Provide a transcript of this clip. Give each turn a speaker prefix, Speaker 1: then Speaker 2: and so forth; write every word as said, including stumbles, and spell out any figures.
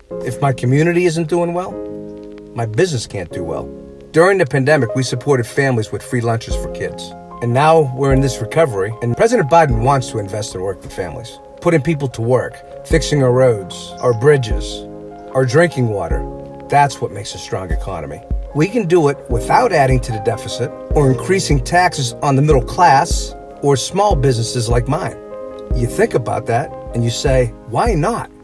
Speaker 1: If my community isn't doing well, my business can't do well. During the pandemic, we supported families with free lunches for kids. And now we're in this recovery, and President Biden wants to invest in working families, putting people to work, fixing our roads, our bridges, our drinking water. That's what makes a strong economy. We can do it without adding to the deficit or increasing taxes on the middle class or small businesses like mine. You think about that and you say, why not?